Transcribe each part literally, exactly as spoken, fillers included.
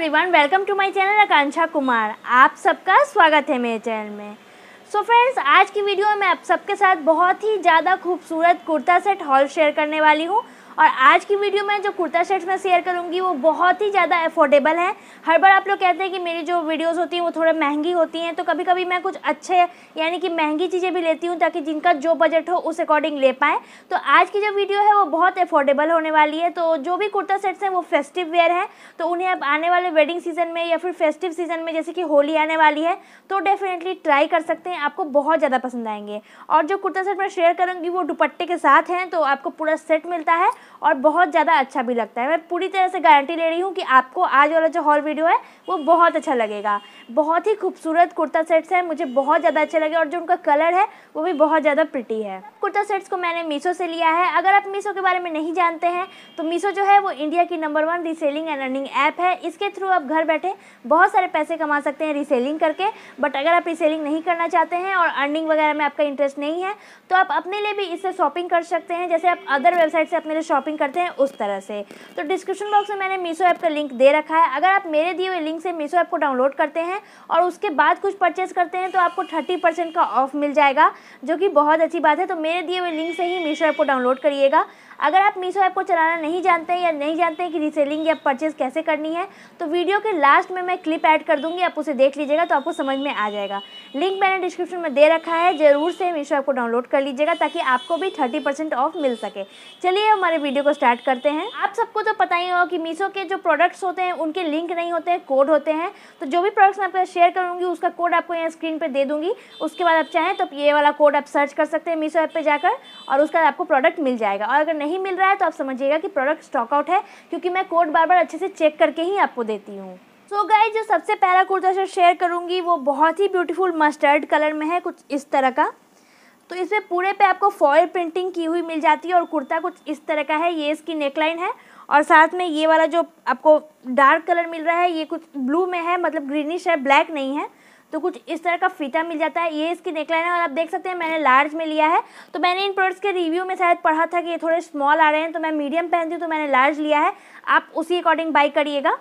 Everyone, welcome to my channel Akanksha Kumar. आप सबका स्वागत है मेरे चैनल में। सो so फ्रेंड्स, आज की वीडियो में मैं आप सबके साथ बहुत ही ज़्यादा खूबसूरत कुर्ता सेट हॉल शेयर करने वाली हूँ। और आज की वीडियो में जो कुर्ता सेट्स मैं शेयर करूँगी वो बहुत ही ज़्यादा अफोर्डेबल है। हर बार आप लोग कहते हैं कि मेरी जो वीडियोस होती हैं वो थोड़ा महंगी होती हैं, तो कभी कभी मैं कुछ अच्छे यानी कि महंगी चीज़ें भी लेती हूँ ताकि जिनका जो बजट हो उस अकॉर्डिंग ले पाएँ। तो आज की जो वीडियो है वो बहुत अफोर्डेबल होने वाली है। तो जो भी कुर्ता सेट्स हैं वो फेस्टिव वेयर हैं, तो उन्हें आप आने वाले वेडिंग सीजन में या फिर फेस्टिव सीजन में, जैसे कि होली आने वाली है, तो डेफिनेटली ट्राई कर सकते हैं, आपको बहुत ज़्यादा पसंद आएंगे। और जो कुर्ता सेट मैं शेयर करूँगी वो दुपट्टे के साथ हैं, तो आपको पूरा सेट मिलता है और बहुत ज़्यादा अच्छा भी लगता है। मैं पूरी तरह से गारंटी ले रही हूँ कि आपको आज वाला जो हॉल वीडियो है वो बहुत अच्छा लगेगा। बहुत ही खूबसूरत कुर्ता सेट्स हैं, मुझे बहुत ज़्यादा अच्छे लगे और जो उनका कलर है वो भी बहुत ज़्यादा प्रिटी है। कुर्ता सेट्स को मैंने मीशो से लिया है। अगर आप मीशो के बारे में नहीं जानते हैं तो मीशो जो है वो इंडिया की number one reselling and earning app है। इसके थ्रू आप घर बैठे बहुत सारे पैसे कमा सकते हैं रीसेलिंग करके। बट अगर आप रीसेलिंग नहीं करना चाहते हैं और अर्निंग वगैरह में आपका इंटरेस्ट नहीं है तो आप अपने लिए भी इससे शॉपिंग कर सकते हैं, जैसे आप अदर वेबसाइट से अपने लिए शॉपिंग करते हैं उस तरह से। तो डिस्क्रिप्शन बॉक्स में मैंने मीशो ऐप का लिंक दे रखा है। अगर आप मेरे दिए हुए लिंक से मीशो ऐप को डाउनलोड करते हैं और उसके बाद कुछ परचेस करते हैं तो आपको थर्टी परसेंट का ऑफ मिल जाएगा, जो कि बहुत अच्छी बात है। तो मेरे दिए हुए लिंक से ही मीशो ऐप को डाउनलोड करिएगा। अगर आप मीशो ऐप को चलाना नहीं जानते हैं या नहीं जानते हैं कि रीसेलिंग या परचेस कैसे करनी है, तो वीडियो के लास्ट में मैं क्लिप ऐड कर दूंगी, आप उसे देख लीजिएगा तो आपको समझ में आ जाएगा। लिंक मैंने डिस्क्रिप्शन में दे रखा है, जरूर से मीशो ऐप को डाउनलोड कर लीजिएगा ताकि आपको भी थर्टी परसेंट ऑफ मिल सके। चलिए हमारे वीडियो को स्टार्ट करते हैं। आप सबको तो पता ही होगा कि मीशो के जो प्रोडक्ट्स होते हैं उनके लिंक नहीं होते हैं, कोड होते हैं। तो जो भी प्रोडक्ट्स मैं आपको शेयर करूँगी उसका कोड आपको यहाँ स्क्रीन पर दे दूँगी। उसके बाद आप चाहें तो ये वाला कोड आप सर्च कर सकते हैं मीशो ऐप पर जाकर और उसका आपको प्रोडक्ट मिल जाएगा। और अगर नहीं मिल रहा है तो आप समझिएगा कि प्रोडक्ट स्टॉक आउट है, क्योंकि मैं कोड बार बार अच्छे से चेक करके ही आपको देती हूँ। सो गाइस, जो सबसे पहला कुर्ता सेट शेयर करूँगी वो बहुत ही ब्यूटीफुल मस्टर्ड कलर में है, कुछ इस तरह का। तो इसमें पूरे पे आपको फॉयल प्रिंटिंग की हुई मिल जाती है और कुर्ता कुछ इस तरह का है। ये इसकी नेकलाइन है और साथ में ये वाला जो आपको डार्क कलर मिल रहा है ये कुछ ब्लू में है, मतलब ग्रीनिश है, ब्लैक नहीं है। तो कुछ इस तरह का फीता मिल जाता है। ये इसकी नेकलाइन है और आप देख सकते हैं मैंने लार्ज में लिया है। तो मैंने इन प्रोडक्ट्स के रिव्यू में शायद पढ़ा था कि ये थोड़े स्मॉल आ रहे हैं, तो मैं मीडियम पहनती हूँ तो मैंने लार्ज लिया है। आप उसी अकॉर्डिंग बाई करिएगा।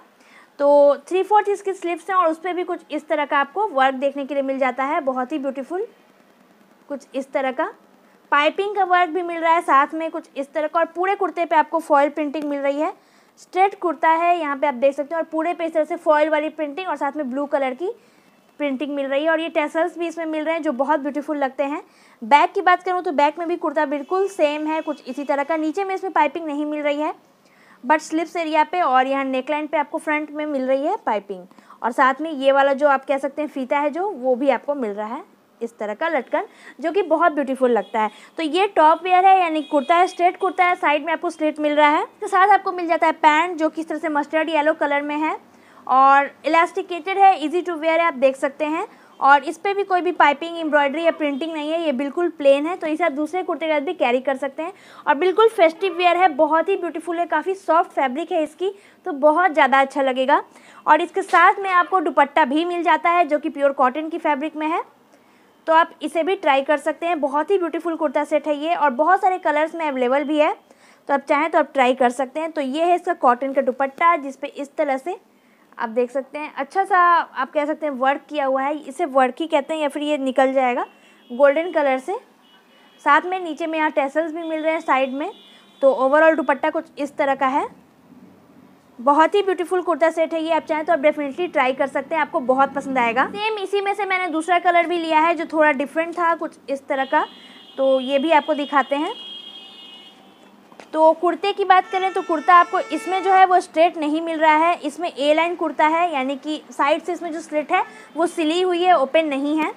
तो थ्री फोर्थ इसकी स्लीव्स हैं और उस पर भी कुछ इस तरह का आपको वर्क देखने के लिए मिल जाता है, बहुत ही ब्यूटीफुल। कुछ इस तरह का पाइपिंग का वर्क भी मिल रहा है साथ में, कुछ इस तरह का। और पूरे कुर्ते पे आपको फॉयल प्रिंटिंग मिल रही है। स्ट्रेट कुर्ता है, यहाँ पे आप देख सकते हैं, और पूरे पे इस तरह से फॉयल वाली प्रिंटिंग और साथ में ब्लू कलर की प्रिंटिंग मिल रही है। और ये टेसल्स भी इसमें मिल रहे हैं जो बहुत ब्यूटीफुल लगते हैं। बैक की बात करूँ तो बैक में भी कुर्ता बिल्कुल सेम है, कुछ इसी तरह का। नीचे में इसमें पाइपिंग नहीं मिल रही है, बट स्लिप्स एरिया पे और यहाँ नेकलाइन पे आपको फ्रंट में मिल रही है पाइपिंग। और साथ में ये वाला जो आप कह सकते हैं फीता है जो, वो भी आपको मिल रहा है इस तरह का लटकन, जो कि बहुत ब्यूटीफुल लगता है। तो ये टॉप वेयर है, यानी कुर्ता है, स्ट्रेट कुर्ता है, साइड में आपको स्लिट मिल रहा है। इसके साथ आपको मिल जाता है पैंट जो कि इस तरह से मस्टर्ड येलो कलर में है और इलास्टिकेटेड है, इजी टू वेयर है, आप देख सकते हैं। और इस पर भी कोई भी पाइपिंग, एम्ब्रॉयडरी या प्रिंटिंग नहीं है, ये बिल्कुल प्लेन है। तो इसे आप दूसरे कुर्ते के साथ भी कैरी कर सकते हैं। और बिल्कुल फेस्टिव वेयर है, बहुत ही ब्यूटीफुल है, काफ़ी सॉफ्ट फैब्रिक है इसकी, तो बहुत ज़्यादा अच्छा लगेगा। और इसके साथ में आपको दुपट्टा भी मिल जाता है जो कि प्योर कॉटन की फैब्रिक में है, तो आप इसे भी ट्राई कर सकते हैं। बहुत ही ब्यूटीफुल कुर्ता सेट है ये और बहुत सारे कलर्स में अवेलेबल भी है, तो आप चाहें तो आप ट्राई कर सकते हैं। तो ये है इसका कॉटन का दुपट्टा, जिसपे इस तरह से आप देख सकते हैं अच्छा सा आप कह सकते हैं वर्क किया हुआ है। इसे वर्क ही कहते हैं या फिर ये निकल जाएगा गोल्डन कलर से। साथ में नीचे में यहाँ टेसल्स भी मिल रहे हैं साइड में। तो ओवरऑल दुपट्टा कुछ इस तरह का है। बहुत ही ब्यूटीफुल कुर्ता सेट है ये, आप चाहें तो आप डेफिनेटली ट्राई कर सकते हैं, आपको बहुत पसंद आएगा। सेम इसी में से मैंने दूसरा कलर भी लिया है जो थोड़ा डिफरेंट था, कुछ इस तरह का। तो ये भी आपको दिखाते हैं। तो कुर्ते की बात करें तो कुर्ता आपको इसमें जो है वो स्ट्रेट नहीं मिल रहा है, इसमें ए लाइन कुर्ता है, यानी कि साइड से इसमें जो स्लिट है वो सिली हुई है, ओपन नहीं है।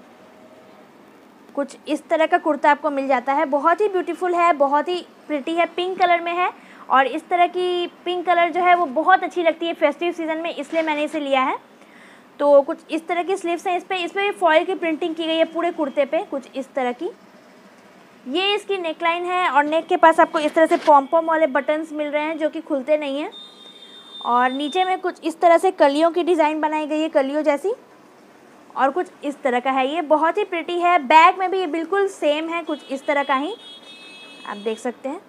कुछ इस तरह का कुर्ता आपको मिल जाता है, बहुत ही ब्यूटीफुल है, बहुत ही प्रिटी है, पिंक कलर में है। और इस तरह की पिंक कलर जो है वो बहुत अच्छी लगती है फेस्टिव सीजन में, इसलिए मैंने इसे लिया है। तो कुछ इस तरह की स्लीव्स हैं इस पर, इस पर भी फॉयल की प्रिंटिंग की गई है पूरे कुर्ते पे, कुछ इस तरह की। ये इसकी नेकलाइन है और नेक के पास आपको इस तरह से पॉम पॉम वाले बटन्स मिल रहे हैं जो कि खुलते नहीं हैं। और नीचे में कुछ इस तरह से कलियों की डिज़ाइन बनाई गई है, कलियों जैसी, और कुछ इस तरह का है। ये बहुत ही प्रिटी है। बैक में भी ये बिल्कुल सेम है, कुछ इस तरह का ही आप देख सकते हैं।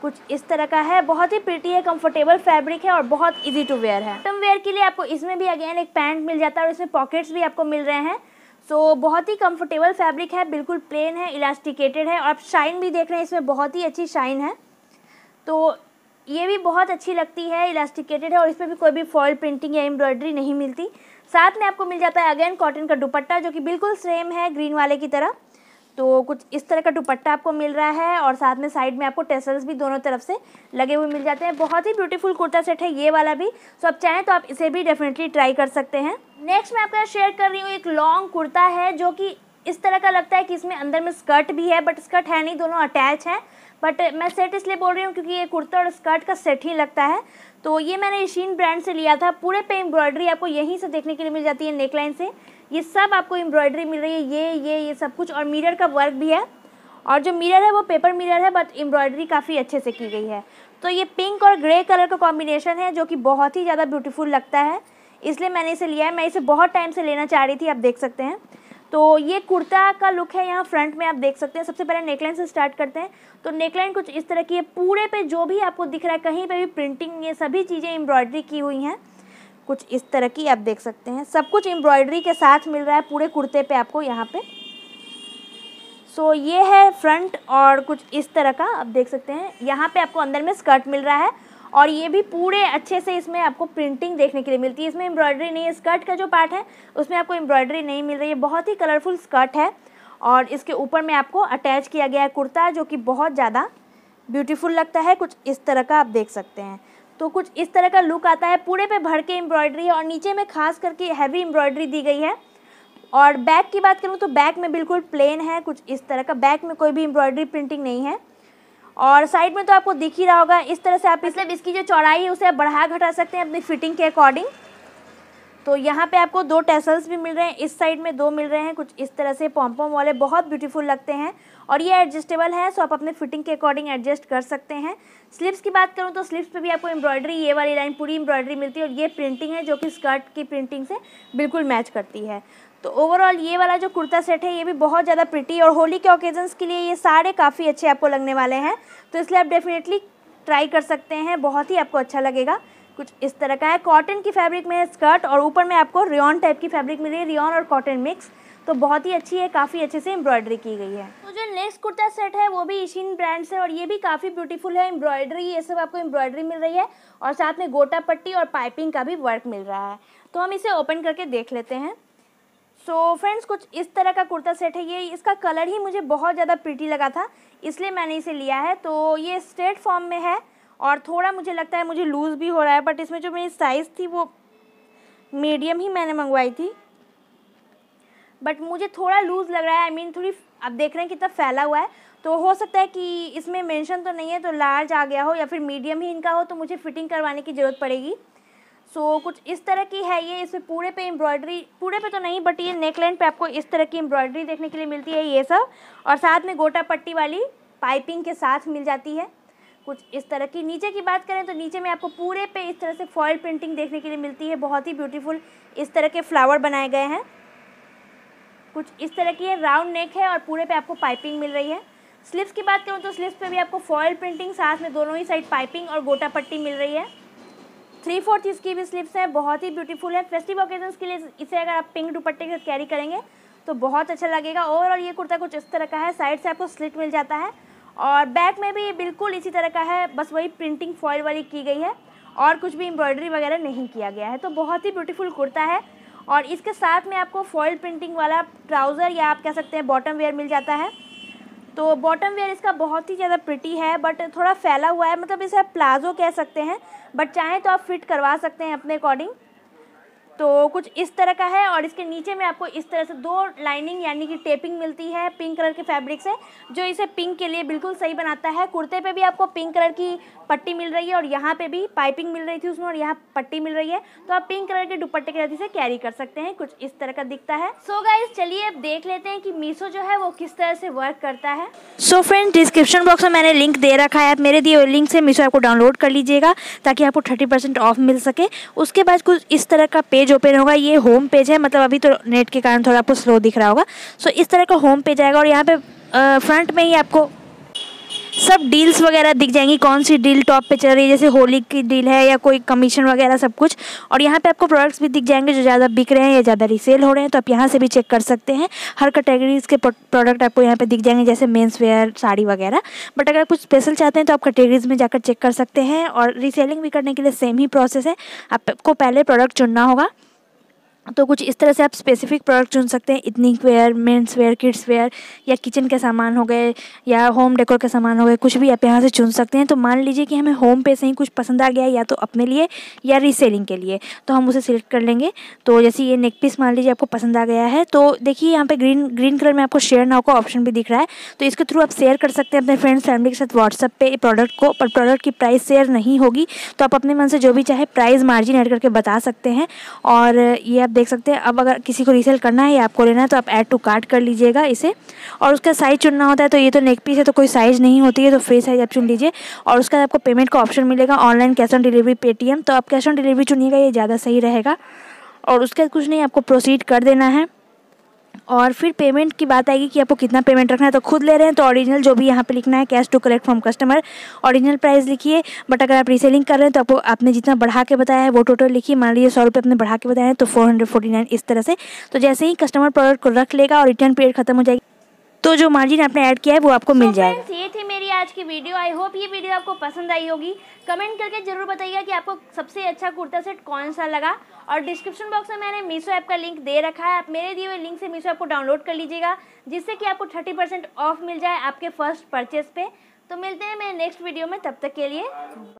कुछ इस तरह का है, बहुत ही प्रिटी है, कंफर्टेबल फैब्रिक है और बहुत इजी टू वेयर है। बॉटम वेयर के लिए आपको इसमें भी अगेन एक पैंट मिल जाता है और इसमें पॉकेट्स भी आपको मिल रहे हैं। सो so, बहुत ही कंफर्टेबल फैब्रिक है, बिल्कुल प्लेन है, इलास्टिकेटेड है और आप शाइन भी देख रहे हैं, इसमें बहुत ही अच्छी शाइन है। तो ये भी बहुत अच्छी लगती है, इलास्टिकेटेड है और इस पर भी कोई भी फॉयल प्रिंटिंग या एम्ब्रॉयडरी नहीं मिलती। साथ में आपको मिल जाता है अगेन कॉटन का दुपट्टा जो कि बिल्कुल सेम है ग्रीन वाले की तरह। तो कुछ इस तरह का दुपट्टा आपको मिल रहा है और साथ में साइड में आपको टेसल्स भी दोनों तरफ से लगे हुए मिल जाते हैं। बहुत ही ब्यूटीफुल कुर्ता सेट है ये वाला भी। सो आप चाहें तो आप इसे भी डेफिनेटली ट्राई कर सकते हैं। नेक्स्ट मैं आपके साथ शेयर कर रही हूँ एक लॉन्ग कुर्ता है जो कि इस तरह का लगता है कि इसमें अंदर में स्कर्ट भी है, बट स्कर्ट है नहीं, दोनों अटैच है। बट मैं सेट इसलिए बोल रही हूँ क्योंकि ये कुर्ता और स्कर्ट का सेट ही लगता है। तो ये मैंने इशीन ब्रांड से लिया था। पूरे पे एम्ब्रॉयडरी आपको यहीं से देखने के लिए मिल जाती है, नेकलाइन से ये सब आपको एम्ब्रॉयडरी मिल रही है, ये ये ये सब कुछ, और मिरर का वर्क भी है। और जो मिरर है वो पेपर मिरर है, बट एम्ब्रॉयडरी काफ़ी अच्छे से की गई है। तो ये पिंक और ग्रे कलर का कॉम्बिनेशन है जो कि बहुत ही ज़्यादा ब्यूटीफुल लगता है, इसलिए मैंने इसे लिया है। मैं इसे बहुत टाइम से लेना चाह रही थी, आप देख सकते हैं। तो ये कुर्ता का लुक है, यहाँ फ्रंट में आप देख सकते हैं। सबसे पहले नेकलाइन से स्टार्ट करते हैं। तो नेकलाइन कुछ इस तरह की है, पूरे पे जो भी आपको दिख रहा है कहीं पे भी प्रिंटिंग, ये सभी चीज़ें एम्ब्रॉयडरी की हुई हैं। कुछ इस तरह की आप देख सकते हैं, सब कुछ एम्ब्रॉयडरी के साथ मिल रहा है पूरे कुर्ते पे आपको यहाँ पे। सो so, ये है फ्रंट और कुछ इस तरह का आप देख सकते हैं। यहाँ पे आपको अंदर में स्कर्ट मिल रहा है और ये भी पूरे अच्छे से इसमें आपको प्रिंटिंग देखने के लिए मिलती है। इसमें एम्ब्रॉयडरी नहीं है, स्कर्ट का जो पार्ट है उसमें आपको एम्ब्रॉयडरी नहीं मिल रही है। बहुत ही कलरफुल स्कर्ट है और इसके ऊपर में आपको अटैच किया गया है कुर्ता जो कि बहुत ज़्यादा ब्यूटीफुल लगता है। कुछ इस तरह का आप देख सकते हैं। तो कुछ इस तरह का लुक आता है, पूरे पे भर के एम्ब्रॉयडरी है और नीचे में खास करके हैवी एम्ब्रॉयडरी दी गई है। और बैक की बात करूँ तो बैक में बिल्कुल प्लेन है, कुछ इस तरह का, बैक में कोई भी एम्ब्रॉयडरी प्रिंटिंग नहीं है। और साइड में तो आपको दिख ही रहा होगा, इस तरह से आप मतलब इसकी जो चौड़ाई है उसे आप बढ़ा घटा सकते हैं अपनी फिटिंग के अकॉर्डिंग। तो यहाँ पे आपको दो टेसल्स भी मिल रहे हैं, इस साइड में दो मिल रहे हैं, कुछ इस तरह से पॉम्पॉम वाले, बहुत ब्यूटीफुल लगते हैं और ये एडजस्टेबल है, सो आप अपने फिटिंग के अकॉर्डिंग एडजस्ट कर सकते हैं। स्लीव्स की बात करूँ तो स्लीव्स पे भी आपको एम्ब्रॉयडरी, ये वाली लाइन पूरी एम्ब्रॉयडरी मिलती है और ये प्रिंटिंग है जो कि स्कर्ट की प्रिंटिंग से बिल्कुल मैच करती है। तो ओवरऑल ये वाला जो कुर्ता सेट है ये भी बहुत ज़्यादा प्रिटी और होली के ओकेजन्स के लिए ये सारे काफ़ी अच्छे आपको लगने वाले हैं। तो इसलिए आप डेफिनेटली ट्राई कर सकते हैं, बहुत ही आपको अच्छा लगेगा। कुछ इस तरह का है, कॉटन की फैब्रिक में है स्कर्ट और ऊपर में आपको रियॉन टाइप की फैब्रिक मिल रही है, रियॉन और कॉटन मिक्स। तो बहुत ही अच्छी है, काफ़ी अच्छे से एम्ब्रॉयडरी की गई है। तो जो नेक्स्ट कुर्ता सेट है वो भी इशीन ब्रांड से और ये भी काफ़ी ब्यूटीफुल है। एम्ब्रॉयडरी, ये सब आपको एम्ब्रॉयडरी मिल रही है और साथ में गोटा पट्टी और पाइपिंग का भी वर्क मिल रहा है। तो हम इसे ओपन करके देख लेते हैं। सो so, फ्रेंड्स कुछ इस तरह का कुर्ता सेट है ये। इसका कलर ही मुझे बहुत ज़्यादा प्रिटी लगा था, इसलिए मैंने इसे लिया है। तो ये स्ट्रेट फॉर्म में है और थोड़ा मुझे लगता है मुझे लूज़ भी हो रहा है, बट इसमें जो मेरी साइज़ थी वो मीडियम ही मैंने मंगवाई थी, बट मुझे थोड़ा लूज़ लग रहा है। आई मीन थोड़ी, आप देख रहे हैं कितना फैला हुआ है, तो हो सकता है कि इसमें मेंशन तो नहीं है तो लार्ज आ गया हो या फिर मीडियम ही इनका हो, तो मुझे फिटिंग करवाने की ज़रूरत पड़ेगी। सो so, कुछ इस तरह की है ये। इसमें पूरे पे एम्ब्रॉयडरी, पूरे पे तो नहीं बट ये नेकलाइन पे आपको इस तरह की एम्ब्रॉयडरी देखने के लिए मिलती है ये सब, और साथ में गोटा पट्टी वाली पाइपिंग के साथ मिल जाती है। कुछ इस तरह की नीचे की बात करें तो नीचे में आपको पूरे पे इस तरह से फॉयल प्रिंटिंग देखने के लिए मिलती है। बहुत ही ब्यूटीफुल इस तरह के फ्लावर बनाए गए हैं। कुछ इस तरह की है, राउंड नेक है और पूरे पे आपको पाइपिंग मिल रही है। स्लीव्स की बात करूँ तो स्लीव्स पे भी आपको फॉयल प्रिंटिंग, साथ में दोनों ही साइड पाइपिंग और गोटा पट्टी मिल रही है। थ्री फोर्थ इसकी भी स्लीव्स है, बहुत ही ब्यूटीफुल है। फेस्टिव ओकेजन्स के लिए इसे अगर आप पिंक दुपट्टे के साथ कैरी करेंगे तो बहुत अच्छा लगेगा। और ये कुर्ता कुछ इस तरह का है, साइड से आपको स्लिट मिल जाता है और बैक में भी बिल्कुल इसी तरह का है, बस वही प्रिंटिंग फॉयल वाली की गई है और कुछ भी एम्ब्रॉयडरी वगैरह नहीं किया गया है। तो बहुत ही ब्यूटीफुल कुर्ता है और इसके साथ में आपको फॉयल प्रिंटिंग वाला ट्राउज़र या आप कह सकते हैं बॉटम वेयर मिल जाता है। तो बॉटम वेयर इसका बहुत ही ज़्यादा प्रिटी है, बट थोड़ा फैला हुआ है, मतलब इसे आप प्लाजो कह सकते हैं, बट चाहें तो आप फिट करवा सकते हैं अपने अकॉर्डिंग। तो कुछ इस तरह का है और इसके नीचे में आपको इस तरह से दो लाइनिंग यानी कि टेपिंग मिलती है पिंक कलर के फैब्रिक से, जो इसे पिंक के लिए बिल्कुल सही बनाता है। कुर्ते पे भी आपको पिंक कलर की पट्टी मिल रही है और यहाँ पे भी पाइपिंग मिल रही थी उसमें और यहाँ पट्टी मिल रही है, तो आप पिंक कलर के दुपट्टे के साथ इसे कैरी कर सकते हैं। कुछ इस तरह का दिखता है। सो गाइज चलिए अब देख लेते हैं कि मीशो जो है वो किस तरह से वर्क करता है। सो फ्रेंड्स डिस्क्रिप्शन बॉक्स में मैंने लिंक दे रखा है, आप मेरे दिए हुए लिंक से मीशो ऐप को डाउनलोड कर लीजिएगा ताकि आपको थर्टी परसेंट ऑफ मिल सके। उसके बाद कुछ इस तरह का पेज ओपन होगा, ये होम पेज है, मतलब अभी तो नेट के कारण थोड़ा आपको स्लो दिख रहा होगा। सो इस तरह का होम पेज आएगा और यहाँ पे फ्रंट में ही आपको सब डील्स वगैरह दिख जाएंगी, कौन सी डील टॉप पे चल रही है, जैसे होली की डील है या कोई कमीशन वगैरह सब कुछ। और यहाँ पे आपको प्रोडक्ट्स भी दिख जाएंगे जो ज़्यादा बिक रहे हैं या ज़्यादा रीसेल हो रहे हैं, तो आप यहाँ से भी चेक कर सकते हैं। हर कैटेगरीज़ के प्रोडक्ट आपको यहाँ पे दिख जाएंगे, जैसे मेंस वेयर, साड़ी वगैरह। बट अगर कुछ स्पेशल चाहते हैं तो आप कैटेगरीज़ में जाकर चेक कर सकते हैं। और रीसेलिंग भी करने के लिए सेम ही प्रोसेस है, आपको पहले प्रोडक्ट चुनना होगा। तो कुछ इस तरह से आप स्पेसिफिक प्रोडक्ट चुन सकते हैं, ethnic wear, men's wear, kids wear या किचन के सामान हो गए या होम डेकोर के सामान हो गए, कुछ भी आप यहाँ से चुन सकते हैं। तो मान लीजिए कि हमें होम पे से ही कुछ पसंद आ गया, या तो अपने लिए या रीसेलिंग के लिए, तो हम उसे सिलेक्ट कर लेंगे। तो जैसे ये नेक पीस मान लीजिए आपको पसंद आ गया है, तो देखिए यहाँ पे ग्रीन ग्रीन कलर में आपको शेयर नाउ का ऑप्शन भी दिख रहा है। तो इसके थ्रू आप शेयर कर सकते हैं अपने फ्रेंड्स फैमिली के साथ व्हाट्सएप पे प्रोडक्ट को। पर प्रोडक्ट की प्राइस शेयर नहीं होगी, तो आप अपने मन से जो भी चाहे प्राइस मार्जिन ऐड करके बता सकते हैं। और ये आप देख सकते हैं, अब अगर किसी को रीसेल करना है या आपको लेना है तो आप ऐड टू कार्ट कर लीजिएगा इसे। और उसका साइज़ चुनना होता है, तो ये तो नेक पीस है तो कोई साइज़ नहीं होती है, तो फ्री साइज़ आप चुन लीजिए। और उसका आपको पेमेंट का ऑप्शन मिलेगा, online cash on delivery Paytm, तो आप कैश ऑन डिलीवरी चुनिएगा, ये ज़्यादा सही रहेगा। और उसके कुछ नहीं, आपको प्रोसीड कर देना है। और फिर पेमेंट की बात आएगी कि आपको कितना पेमेंट रखना है, तो खुद ले रहे हैं तो ओरिजिनल जो भी यहाँ पे लिखना है, cash to collect from customer, original price लिखिए। बट अगर आप रीसेलिंग कर रहे हैं तो आपको आपने जितना बढ़ा के बताया है वो टोटल लिखिए। मान लीजिए सौ रुपये आपने बढ़ा के बताया है तो फोर हंड्रेड फोर्टी नाइन इस तरह से। तो जैसे ही कस्टमर प्रोडक्ट को रख लेगा और रिटर्न पीरियड खत्म हो जाएगी, तो जो मार्जिन आपने ऐड किया है वो आपको मिल जाएगा। फ्रेंड्स, ये थी मेरी आज की वीडियो। आई होप ये वीडियो आपको पसंद आई होगी। कमेंट करके जरूर बताइएगा कि आपको सबसे अच्छा कुर्ता सेट कौन सा लगा। और डिस्क्रिप्शन बॉक्स में मैंने मीशो ऐप का लिंक दे रखा है, आप मेरे दिए हुए लिंक से मीशो ऐप को डाउनलोड कर लीजिएगा, जिससे कि आपको थर्टी परसेंट ऑफ मिल जाए आपके फर्स्ट परचेज पे। तो मिलते हैं मेरे नेक्स्ट वीडियो में, तब तक के लिए